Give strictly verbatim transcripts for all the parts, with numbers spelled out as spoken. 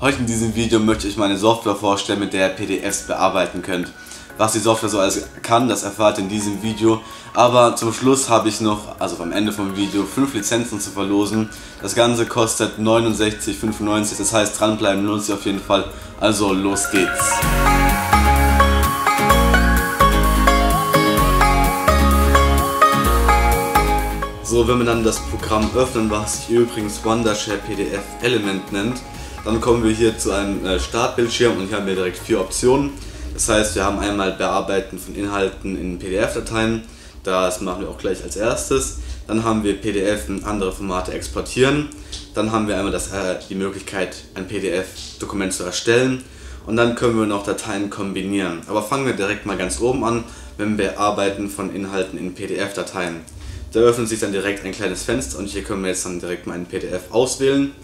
Heute in diesem Video möchte ich meine Software vorstellen, mit der ihr P D Fs bearbeiten könnt. Was die Software so alles kann, das erfahrt ihr in diesem Video. Aber zum Schluss habe ich noch, also am Ende vom Video, fünf Lizenzen zu verlosen. Das Ganze kostet neunundsechzig fünfundneunzig, das heißt dranbleiben lohnt sich auf jeden Fall. Also los geht's! So, wenn wir dann das Programm öffnen, was sich übrigens Wondershare P D F Element nennt, dann kommen wir hier zu einem Startbildschirm und hier haben wir direkt vier Optionen. Das heißt, wir haben einmal Bearbeiten von Inhalten in P D F-Dateien, das machen wir auch gleich als erstes. Dann haben wir P D F in andere Formate exportieren. Dann haben wir einmal das, äh, die Möglichkeit, ein P D F-Dokument zu erstellen. Und dann können wir noch Dateien kombinieren. Aber fangen wir direkt mal ganz oben an, wenn wir Bearbeiten von Inhalten in P D F-Dateien. Da öffnet sich dann direkt ein kleines Fenster und hier können wir jetzt dann direkt mal ein P D F auswählen.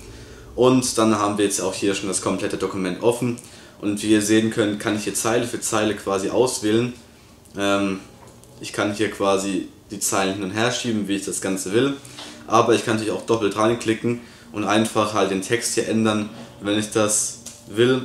Und dann haben wir jetzt auch hier schon das komplette Dokument offen. Und wie ihr sehen könnt, kann ich hier Zeile für Zeile quasi auswählen. Ähm, ich kann hier quasi die Zeilen hin und her schieben, wie ich das Ganze will. Aber ich kann natürlich auch doppelt reinklicken und einfach halt den Text hier ändern, wenn ich das will.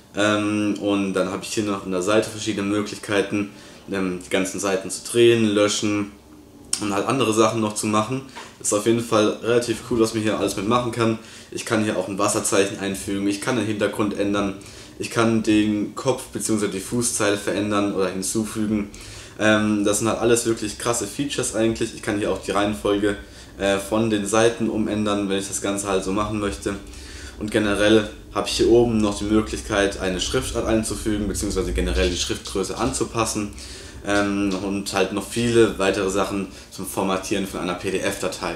Ähm, und dann habe ich hier noch an der Seite verschiedene Möglichkeiten, ähm, die ganzen Seiten zu drehen, löschen und halt andere Sachen noch zu machen. Das ist auf jeden Fall relativ cool, was man hier alles mitmachen kann. Ich kann hier auch ein Wasserzeichen einfügen, ich kann den Hintergrund ändern, ich kann den Kopf bzw. die Fußzeile verändern oder hinzufügen. Ähm, das sind halt alles wirklich krasse Features eigentlich. Ich kann hier auch die Reihenfolge äh, von den Seiten umändern, wenn ich das Ganze halt so machen möchte. Und generell habe ich hier oben noch die Möglichkeit, eine Schriftart einzufügen bzw. generell die Schriftgröße anzupassen. Ähm, und halt noch viele weitere Sachen zum Formatieren von einer P D F-Datei.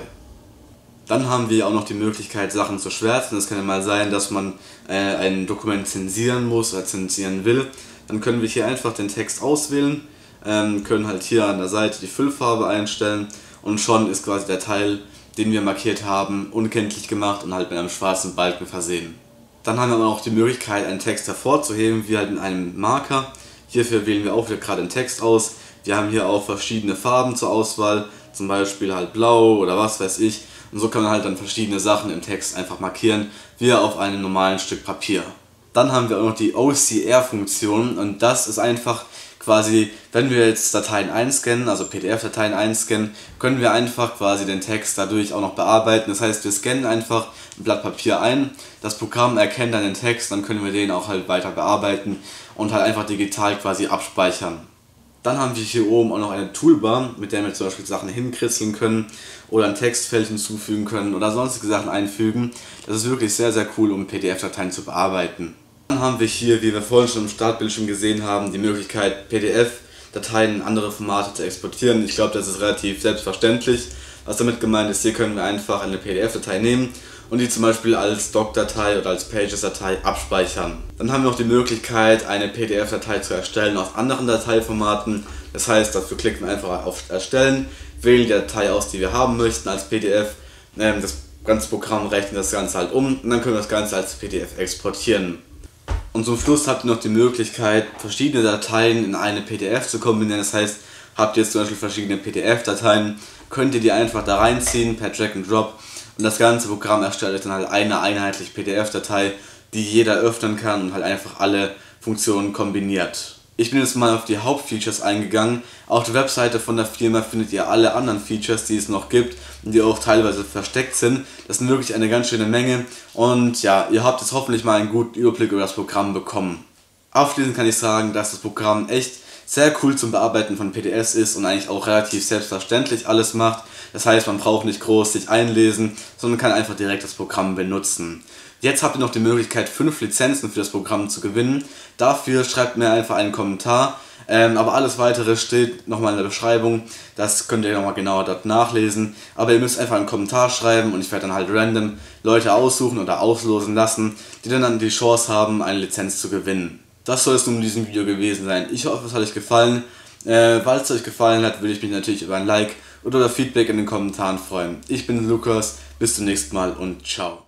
Dann haben wir auch noch die Möglichkeit, Sachen zu schwärzen. Es kann ja mal sein, dass man äh, ein Dokument zensieren muss oder zensieren will. Dann können wir hier einfach den Text auswählen, ähm, können halt hier an der Seite die Füllfarbe einstellen und schon ist quasi der Teil, den wir markiert haben, unkenntlich gemacht und halt mit einem schwarzen Balken versehen. Dann haben wir auch die Möglichkeit, einen Text hervorzuheben, wie halt in einem Marker. Hierfür wählen wir auch wieder gerade den Text aus. Wir haben hier auch verschiedene Farben zur Auswahl, zum Beispiel halt blau oder was weiß ich. Und so kann man halt dann verschiedene Sachen im Text einfach markieren, wie auf einem normalen Stück Papier. Dann haben wir auch noch die O C R-Funktion und das ist einfach quasi, wenn wir jetzt Dateien einscannen, also P D F-Dateien einscannen, können wir einfach quasi den Text dadurch auch noch bearbeiten. Das heißt, wir scannen einfach ein Blatt Papier ein, das Programm erkennt dann den Text, dann können wir den auch halt weiter bearbeiten und halt einfach digital quasi abspeichern. Dann haben wir hier oben auch noch eine Toolbar, mit der wir zum Beispiel Sachen hinkritzeln können oder ein Textfeld hinzufügen können oder sonstige Sachen einfügen. Das ist wirklich sehr, sehr cool, um P D F-Dateien zu bearbeiten. Dann haben wir hier, wie wir vorhin schon im Startbildschirm gesehen haben, die Möglichkeit, P D F-Dateien in andere Formate zu exportieren. Ich glaube, das ist relativ selbstverständlich. Was damit gemeint ist, hier können wir einfach eine P D F-Datei nehmen und die zum Beispiel als Doc-Datei oder als Pages-Datei abspeichern. Dann haben wir noch die Möglichkeit, eine P D F-Datei zu erstellen aus anderen Dateiformaten. Das heißt, dafür klicken wir einfach auf Erstellen, wählen die Datei aus, die wir haben möchten als P D F. Das ganze Programm rechnet das Ganze halt um und dann können wir das Ganze als P D F exportieren. Und zum Schluss habt ihr noch die Möglichkeit, verschiedene Dateien in eine P D F zu kombinieren. Das heißt, habt ihr jetzt zum Beispiel verschiedene P D F-Dateien, könnt ihr die einfach da reinziehen per Drag and Drop und das ganze Programm erstellt euch dann halt eine einheitliche P D F-Datei, die jeder öffnen kann und halt einfach alle Funktionen kombiniert. Ich bin jetzt mal auf die Hauptfeatures eingegangen. Auf der Webseite von der Firma findet ihr alle anderen Features, die es noch gibt und die auch teilweise versteckt sind. Das sind wirklich eine ganz schöne Menge und ja, ihr habt jetzt hoffentlich mal einen guten Überblick über das Programm bekommen. Abschließend kann ich sagen, dass das Programm echt sehr cool zum Bearbeiten von P D Fs ist und eigentlich auch relativ selbstverständlich alles macht. Das heißt, man braucht nicht groß sich einlesen, sondern kann einfach direkt das Programm benutzen. Jetzt habt ihr noch die Möglichkeit, fünf Lizenzen für das Programm zu gewinnen. Dafür schreibt mir einfach einen Kommentar. Ähm, aber alles weitere steht nochmal in der Beschreibung. Das könnt ihr nochmal genauer dort nachlesen. Aber ihr müsst einfach einen Kommentar schreiben und ich werde dann halt random Leute aussuchen oder auslosen lassen, die dann, dann die Chance haben, eine Lizenz zu gewinnen. Das soll es nun in diesem Video gewesen sein. Ich hoffe, es hat euch gefallen. Äh, falls es euch gefallen hat, würde ich mich natürlich über ein Like oder Feedback in den Kommentaren freuen. Ich bin Lukas, bis zum nächsten Mal und ciao.